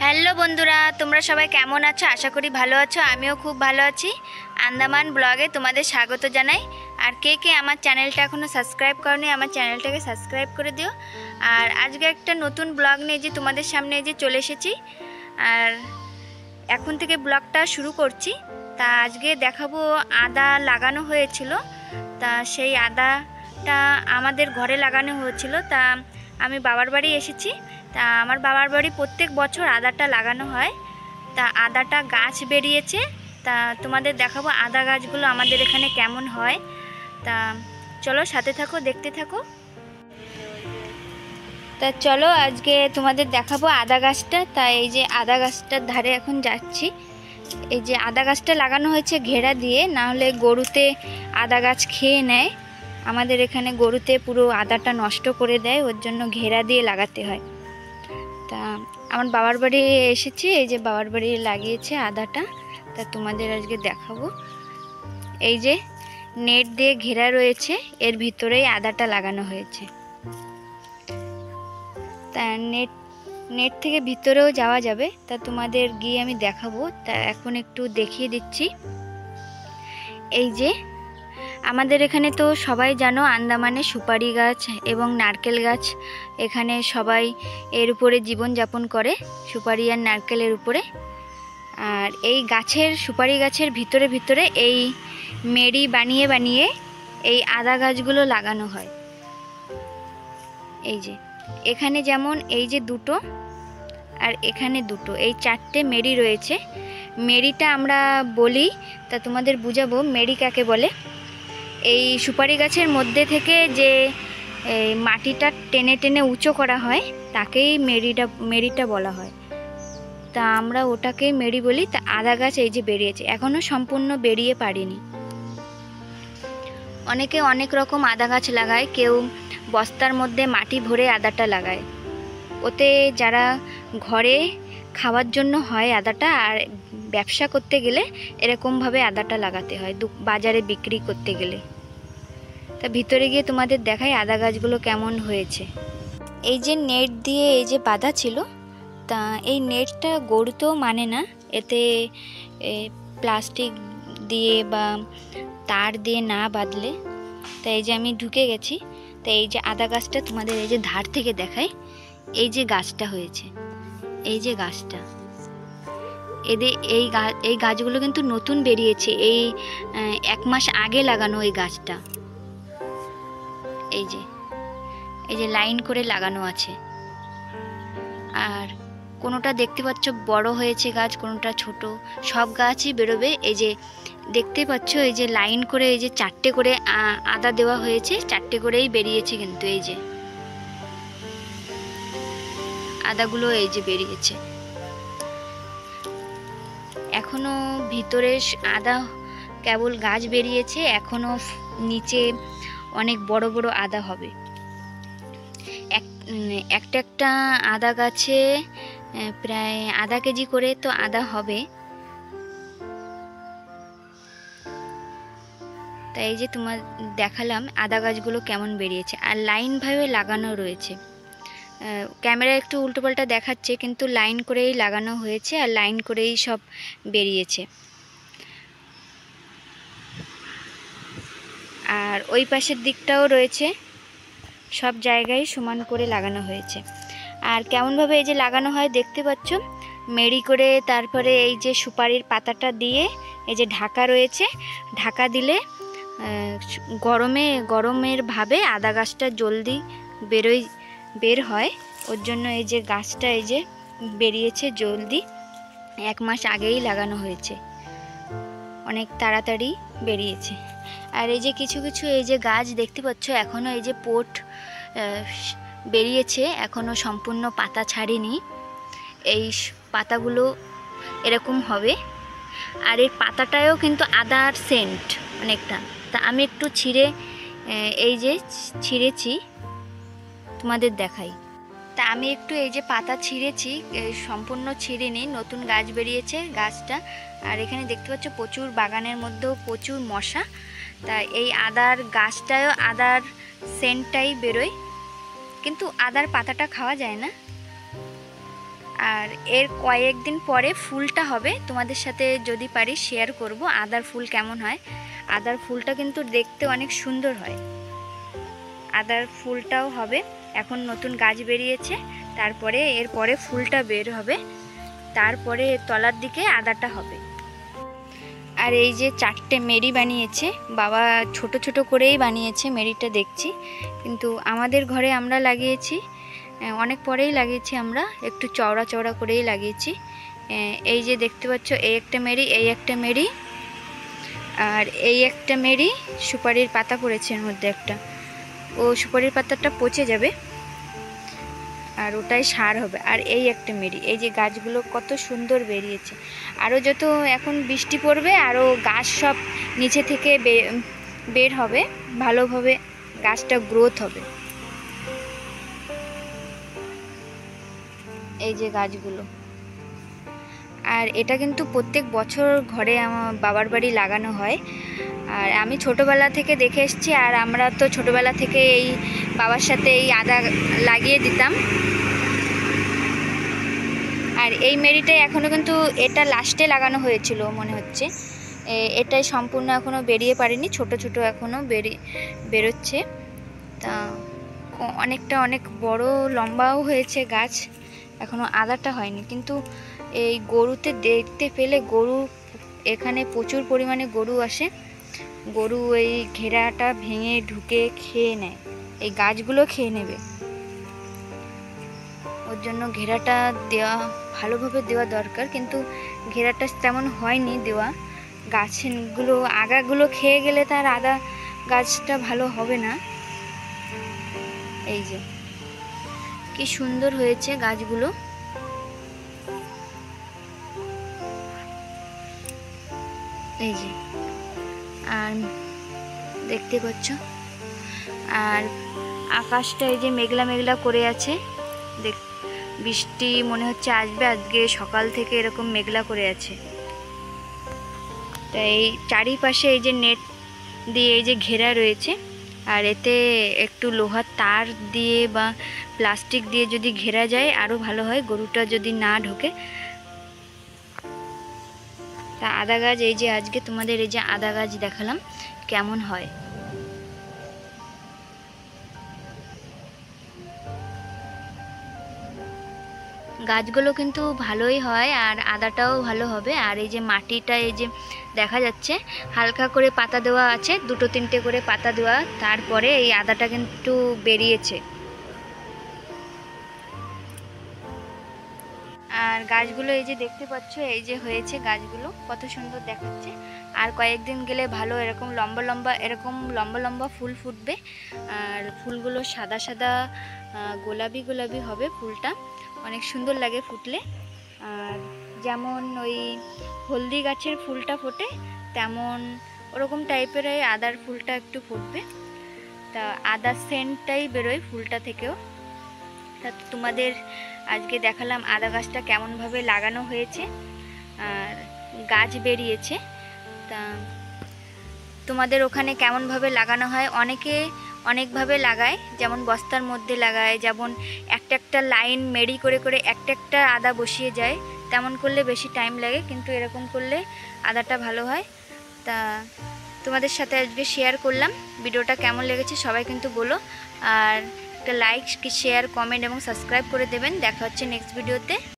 Hello বন্ধুরা, তোমরা সবাই কেমন আছো? আশা করি ভালো আছো। আমিও খুব ভালো আছি। আন্দামান ব্লগে তোমাদের স্বাগত জানাই। আর কে কে আমার চ্যানেলটা এখনও সাবস্ক্রাইব করনি, আমার চ্যানেলটাকে সাবস্ক্রাইব করে দিও। আর আজকে একটা নতুন ব্লগ নিয়ে যে তোমাদের সামনে যে চলে এসেছি, আর এখন থেকে ব্লগটা শুরু করছি। তা আজকে দেখাবো আদা লাগানো হয়েছিল। তা সেই আদাটা আমাদের ঘরে লাগানো হয়েছিল। তা আমি বাবার বাড়ি এসেছি। তা আমার বাবার বাড়ি প্রত্যেক বছর আদাটা লাগানো হয়। তা আদাটা গাছ বেরিয়েছে। তা তোমাদের দেখাবো আদা গাছগুলো আমাদের এখানে কেমন হয়। তা চলো সাথে থাকো, দেখতে থাকো। তা চলো আজকে তোমাদের দেখাবো আদা গাছটা। তা এই যে আদা গাছটার ধারে এখন যাচ্ছি। এই যে আদা গাছটা লাগানো হয়েছে ঘেরা দিয়ে, না হলে গরুতে আদা গাছ খেয়ে নেয়। আমাদের এখানে গরুতে পুরো আদাটা নষ্ট করে দেয়, ওর জন্য ঘেরা দিয়ে লাগাতে হয়। তা আমার বাবার বাড়ি এসেছি, এই যে বাবার বাড়ি লাগিয়েছে আদাটা। তা তোমাদের আজকে দেখাবো। এই যে নেট দিয়ে ঘেরা রয়েছে, এর ভিতরেই আদাটা লাগানো হয়েছে। তা নেট থেকে ভিতরেও যাওয়া যাবে। তা তোমাদের গিয়ে আমি দেখাবো। তা এখন একটু দেখিয়ে দিচ্ছি। এই যে আমাদের এখানে তো সবাই জানো আন্দামানে সুপারি গাছ এবং নারকেল গাছ, এখানে সবাই এর উপরে জীবনযাপন করে, সুপারি আর নারকেলের উপরে। আর এই গাছের সুপারি গাছের ভিতরে ভিতরে এই মেড়ি বানিয়ে বানিয়ে এই আদা গাছগুলো লাগানো হয়। এই যে এখানে যেমন এই যে দুটো আর এখানে দুটো, এই চারটে মেড়ি রয়েছে। মেড়িটা আমরা বলি, তা তোমাদের বুঝাবো মেড়ি কাকে বলে। এই সুপারি গাছের মধ্যে থেকে যে মাটিটা টেনে টেনে উঁচু করা হয় তাকেই মেড়িটা বলা হয়। তা আমরা ওটাকেই মেড়ি বলি। তা আদা গাছ এই যে বেরিয়েছে, এখনও সম্পূর্ণ বেরিয়ে পারিনি। অনেকে অনেক রকম আদা গাছ লাগায়, কেউ বস্তার মধ্যে মাটি ভরে আদাটা লাগায়। ওতে যারা ঘরে খাওয়ার জন্য হয় আদাটা, আর ব্যবসা করতে গেলে এরকমভাবে আদাটা লাগাতে হয়, বাজারে বিক্রি করতে গেলে। তা ভিতরে গিয়ে তোমাদের দেখাই আদা গাছগুলো কেমন হয়েছে। এই যে নেট দিয়ে এই যে বাঁধা ছিল, তা এই নেটটা গরুতেও মানে না, এতে প্লাস্টিক দিয়ে বা তার দিয়ে না বাঁধলে। তা এই যে আমি ঢুকে গেছি। তা এই যে আদা গাছটা তোমাদের এই যে ধার থেকে দেখাই। এই যে গাছটা হয়েছে, এই যে গাছটা, এই গাছগুলো কিন্তু নতুন বেরিয়েছে, এই 1 মাস আগে লাগানো এই গাছটা। এই যে লাইন করে লাগানো আছে। আর কোনোটা দেখতে পাচ্ছ বড় হয়েছে গাছ, কোনোটা ছোট, সব গাছই বেরোবে। এই যে দেখতে পাচ্ছ এই যে লাইন করে এই যে 4টে করে আদা দেওয়া হয়েছে, 4টে করেই বেরিয়েছে। কিন্তু এই যে আদাগুলো এই যে বেরিয়েছে। এখনো ভিতরে আদা কেবল গাছ বেরিয়েছে, এখনো নিচে অনেক বড় বড় আদা হবে। একটা আদা গাছে প্রায় আধা কেজি করে তো আদা হবে। তাই এই যে তোমার দেখালাম আদা গাছগুলো কেমন বেরিয়েছে। আর লাইনভাবে লাগানো রয়েছে। ক্যামেরা একটু উল্টোপাল্টা দেখাচ্ছে, কিন্তু লাইন করেই লাগানো হয়েছে আর লাইন করেই সব বেরিয়েছে। আর ওই পাশের দিকটাও রয়েছে, সব জায়গায় সমান করে লাগানো হয়েছে। আর কেমনভাবে এই যে লাগানো হয় দেখতে পাচ্ছ, মেড়ি করে তারপরে এই যে সুপারির পাতাটা দিয়ে এই যে ঢাকা রয়েছে, ঢাকা দিলে গরমের ভাবে আদা গাছটা জলদি বের হয়। ওর জন্য এই যে গাছটা এই যে বেরিয়েছে জলদি, 1 মাস আগেই লাগানো হয়েছে, অনেক তাড়াতাড়ি বেরিয়েছে। আর এই যে কিছু কিছু এই যে গাছ দেখতে পাচ্ছ এখনও এই যে পোট বেরিয়েছে, এখনও সম্পূর্ণ পাতা ছাড়েনি। এই পাতাগুলো এরকম হবে। আর এই পাতাটায়ও কিন্তু আদার সেন্ট অনেকটা। তা আমি একটু এই যে ছিঁড়েছি, তোমাদের দেখাই। তা আমি একটু এই যে পাতা ছিঁড়েছি, সম্পূর্ণ ছিঁড়িনি, নতুন গাছ বেরিয়েছে গাছটা। আর এখানে দেখতে পাচ্ছ প্রচুর, বাগানের মধ্যেও প্রচুর মশা। তা এই আদার গাছটায়ও আদার সেন্টটাই বেরোয়, কিন্তু আদার পাতাটা খাওয়া যায় না। আর এর কয়েকদিন পরে ফুলটা হবে, তোমাদের সাথে যদি পারি শেয়ার করব আদার ফুল কেমন হয়। আদার ফুলটা কিন্তু দেখতে অনেক সুন্দর হয়। আদার ফুলটাও হবে, এখন নতুন গাছ বেরিয়েছে, তারপরে এরপরে ফুলটা বের হবে, তারপরে তলার দিকে আদাটা হবে। আর এই যে 4টে মেরি বানিয়েছে বাবা, ছোট ছোট করেই বানিয়েছে মেরিটা দেখছি, কিন্তু আমাদের ঘরে আমরা লাগিয়েছি অনেক পরেই লাগিয়েছি, আমরা একটু চওড়া চওড়া করেই লাগিয়েছি। এই যে দেখতে পাচ্ছ, এই একটা মেরি, এই একটা মেরি, আর এই একটা মেরি সুপারির পাতা পড়েছে এর মধ্যে একটা, ও সুপারির পাতাটা পচে যাবে আর ওটাই সার হবে। আর এই একটা মেরি, এই যে গাছগুলো কত সুন্দর বেরিয়েছে। আরও যত এখন বৃষ্টি পড়বে আরও গাছ সব নিচে থেকে বের হবে, ভালোভাবে গাছটা গ্রোথ হবে। এই যে গাছগুলো, আর এটা কিন্তু প্রত্যেক বছর ঘরে আমার বাবার বাড়ি লাগানো হয়। আর আমি ছোটোবেলা থেকে দেখে এসেছি, আর আমরা তো ছোটোবেলা থেকে এই বাবার সাথে এই আদা লাগিয়ে দিতাম। আর এই মেরিটাই এখনও কিন্তু এটা লাস্টে লাগানো হয়েছিল মনে হচ্ছে, এটাই সম্পূর্ণ এখনও বেরিয়ে পারেনি, ছোট ছোট এখনও বেরোচ্ছে। তা অনেক বড় লম্বাও হয়েছে গাছ, এখনও আদাটা হয়নি। কিন্তু এই গরুতে দেখতে পেলে, গরু এখানে প্রচুর পরিমাণে গরু আসে, গরু এই ঘেরাটা ভেঙে ঢুকে খেয়ে নেয়, এই গাছগুলো খেয়ে নেবে, ওর জন্য ঘেরাটা দেওয়া, ভালোভাবে দেওয়া দরকার, কিন্তু ঘেরাটা তেমন হয়নি দেওয়া। গাছগুলো আগাগুলো খেয়ে গেলে তার আদা গাছটা ভালো হবে না। এই যে কি সুন্দর হয়েছে গাছগুলো, এই যে, আর দেখতে পাচ্ছ, আর আকাশটা এই যে মেঘলা মেঘলা করে আছে, বৃষ্টি মনে হচ্ছে আসবে, আজকে সকাল থেকে এরকম মেঘলা করে আছে। তাই চারিপাশে এই যে নেট দিয়ে এই যে ঘেরা রয়েছে, আর এতে একটু লোহার তার দিয়ে বা প্লাস্টিক দিয়ে যদি ঘেরা যায় আরও ভালো হয়, গরুটা যদি না ঢোকে। তা আদা গাছ, এই যে আজকে তোমাদের এই যে আদা গাছ দেখালাম কেমন হয়। গাছগুলো কিন্তু ভালোই হয়, আর আদাটাও ভালো হবে। আর এই যে মাটিটা এই যে দেখা যাচ্ছে হালকা করে পাতা দেওয়া আছে, 2-3টে করে পাতা দেওয়া, তারপরে এই আদাটা কিন্তু বেরিয়েছে। আর গাছগুলো এই যে দেখতে পাচ্ছ, এই যে হয়েছে গাছগুলো কত সুন্দর দেখাচ্ছে। আর কয়েকদিন গেলে ভালো এরকম লম্বা লম্বা ফুল ফুটবে, আর ফুলগুলো সাদা সাদা গোলাপি গোলাপি হবে, ফুলটা অনেক সুন্দর লাগে ফুটলে। আর যেমন ওই হলদি গাছের ফুলটা ফোটে, তেমন ওরকম টাইপের এই আদার ফুলটা একটু ফুটবে, তা আদার সেন্টটাই বেরোয় ফুলটা থেকেও। তা তোমাদের আজকে দেখালাম আদা গাছটা কেমনভাবে লাগানো হয়েছে আর গাছ বেরিয়েছে। তা তোমাদের ওখানে কেমনভাবে লাগানো হয়? অনেকে অনেকভাবে লাগায়, যেমন বস্তার মধ্যে লাগায়, যেমন একটা লাইন মেরি করে করে একটা আদা বসিয়ে যায়, তেমন করলে বেশি টাইম লাগে, কিন্তু এরকম করলে আদাটা ভালো হয়। তা তোমাদের সাথে আজকে শেয়ার করলাম, ভিডিওটা কেমন লেগেছে সবাই কিন্তু বলো, আর একটা লাইক, শেয়ার, কমেন্ট এবং সাবস্ক্রাইব করে দেবেন। দেখা হচ্ছে নেক্সট ভিডিওতে।